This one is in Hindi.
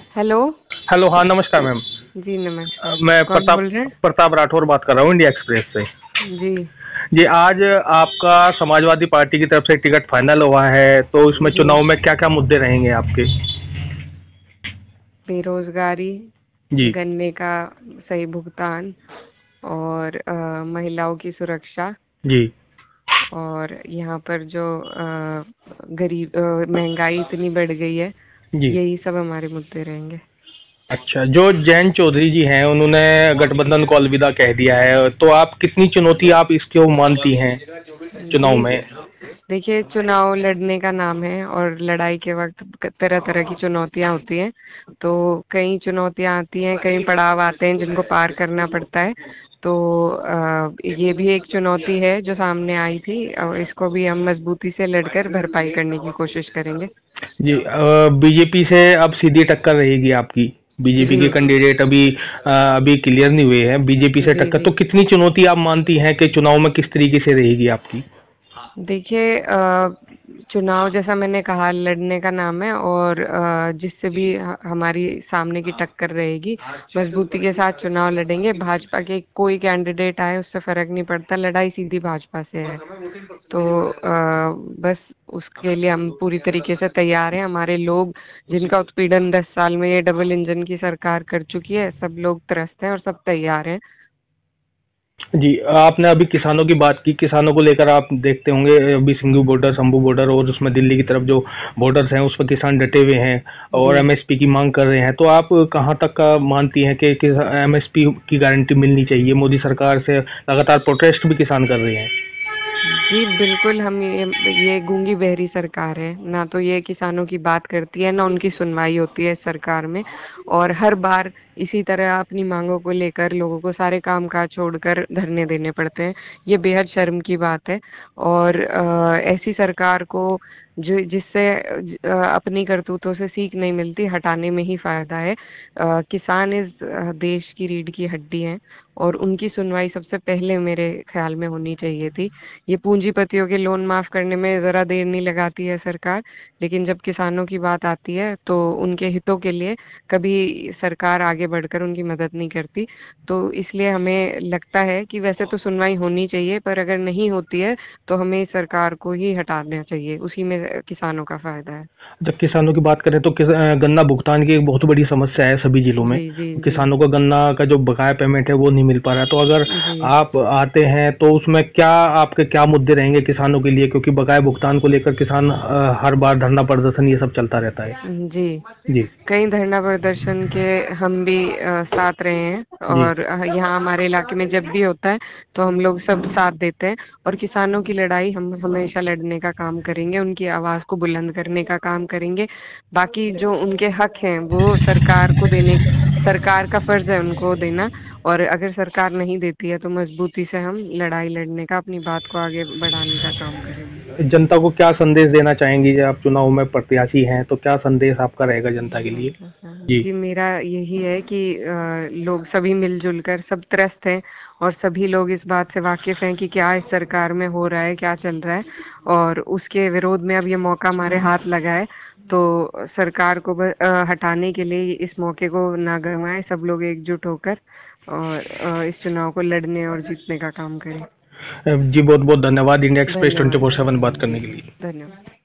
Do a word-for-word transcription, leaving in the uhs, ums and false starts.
हेलो। हेलो, हाँ नमस्कार मैम। जी नमस्कार। मैं कौन प्रताप बोल रहे हैं? प्रताप राठौर बात कर रहा हूँ, इंडिया एक्सप्रेस से। जी जी, आज आपका समाजवादी पार्टी की तरफ से टिकट फाइनल हुआ है, तो इसमें जी। चुनाव में क्या क्या मुद्दे रहेंगे आपके? बेरोजगारी, जी। गन्ने का सही भुगतान और अ, महिलाओं की सुरक्षा जी। और यहाँ पर जो अ, गरीब अ, महंगाई इतनी बढ़ गई है, जी। यही सब हमारे मुद्दे रहेंगे। अच्छा, जो जयंत चौधरी जी हैं उन्होंने गठबंधन को अलविदा कह दिया है, तो आप कितनी चुनौती आप इसको मानती हैं चुनाव जी में? देखिए, चुनाव लड़ने का नाम है और लड़ाई के वक्त तरह तरह की चुनौतियां होती हैं। तो कई चुनौतियां आती हैं, कई पड़ाव आते हैं जिनको पार करना पड़ता है। तो अ, ये भी एक चुनौती है जो सामने आई थी और इसको भी हम मजबूती से लड़कर भरपाई करने की कोशिश करेंगे। जी, बीजेपी से अब सीधी टक्कर रहेगी आपकी। बीजेपी जी के कैंडिडेट अभी अ, अभी क्लियर नहीं हुए हैं, बीजेपी से जी टक्कर, तो जी। कितनी चुनौती आप मानती हैं कि चुनाव में किस तरीके से रहेगी आपकी? देखिए, अ, चुनाव जैसा मैंने कहा लड़ने का नाम है और अ, जिससे भी ह- हमारी सामने की टक्कर रहेगी, मजबूती के साथ चुनाव लड़ेंगे। भाजपा के कोई कैंडिडेट आए उससे फर्क नहीं पड़ता, लड़ाई सीधी भाजपा से है। तो अ, बस उसके लिए हम पूरी तरीके से तैयार हैं। हमारे लोग, जिनका उत्पीड़न दस साल में ये डबल इंजन की सरकार कर चुकी है, सब लोग त्रस्त हैं और सब तैयार हैं। जी, आपने अभी किसानों की बात की, किसानों को लेकर आप देखते होंगे अभी सिंघू बॉर्डर, शंभू बॉर्डर और उसमें दिल्ली की तरफ जो बॉर्डर्स हैं उस पर किसान डटे हुए हैं और जी एमएसपी की मांग कर रहे हैं, तो आप कहाँ तक का मानती हैं कि, कि एमएसपी की गारंटी मिलनी चाहिए? मोदी सरकार से लगातार प्रोटेस्ट भी किसान कर रहे हैं। जी बिल्कुल। हम ये ये गूंगी बहरी सरकार है, ना तो ये किसानों की बात करती है ना उनकी सुनवाई होती है इस सरकार में। और हर बार इसी तरह अपनी मांगों को लेकर लोगों को सारे काम काज छोड़कर धरने देने पड़ते हैं। ये बेहद शर्म की बात है। और अ, ऐसी सरकार को जो जिससे अ, अपनी करतूतों से सीख नहीं मिलती, हटाने में ही फायदा है। अ, किसान इस अ, देश की रीढ़ की हड्डी है और उनकी सुनवाई सबसे पहले मेरे ख्याल में होनी चाहिए थी। ये पूंजीपतियों के लोन माफ करने में जरा देर नहीं लगाती है सरकार, लेकिन जब किसानों की बात आती है तो उनके हितों के लिए कभी सरकार आगे बढ़कर उनकी मदद नहीं करती। तो इसलिए हमें लगता है कि वैसे तो सुनवाई होनी चाहिए, पर अगर नहीं होती है तो हमें इस सरकार को ही हटाना चाहिए, उसी में किसानों का फायदा है। जब किसानों की बात करें तो किस, अ, गन्ना भुगतान की एक बहुत बड़ी समस्या है सभी जिलों में। जी जी जी। किसानों को गन्ना का जो बकाया पेमेंट है वो नहीं मिल पा रहा है, तो अगर जी आप आते हैं तो उसमें क्या आपके क्या मुद्दे रहेंगे किसानों के लिए, क्योंकि बकाया भुगतान को लेकर किसान अ, हर बार धरना प्रदर्शन ये सब चलता रहता है। जी। जी। कई धरना प्रदर्शन के हम भी अ, साथ रहे हैं जी। और अ, यहाँ हमारे इलाके में जब भी होता है तो हम लोग सब साथ देते हैं। और किसानों की लड़ाई हम हमेशा लड़ने का काम करेंगे, उनकी आवाज को बुलंद करने का काम करेंगे। बाकी जो उनके हक हैं वो सरकार को देने, सरकार का फर्ज है उनको देना। और अगर सरकार नहीं देती है तो मजबूती से हम लड़ाई लड़ने का, अपनी बात को आगे बढ़ाने का काम करेंगे। जनता को क्या संदेश देना चाहेंगी? जब आप चुनाव में प्रत्याशी हैं तो क्या संदेश आपका रहेगा जनता के लिए? जी। जी मेरा यही है कि अ, लोग सभी मिलजुल कर, सब त्रस्त हैं और सभी लोग इस बात से वाकिफ हैं कि क्या इस सरकार में हो रहा है, क्या चल रहा है। और उसके विरोध में अब ये मौका हमारे हाथ लगा है, तो सरकार को ब- अ, हटाने के लिए इस मौके को ना गंवाएं, सब लोग एकजुट होकर और अ, इस चुनाव को लड़ने और जीतने का काम करें। जी, बहुत बहुत धन्यवाद इंडिया एक्सप्रेस ट्वेंटी धन्यवाद। फोर सेवन बात करने के लिए। धन्यवाद।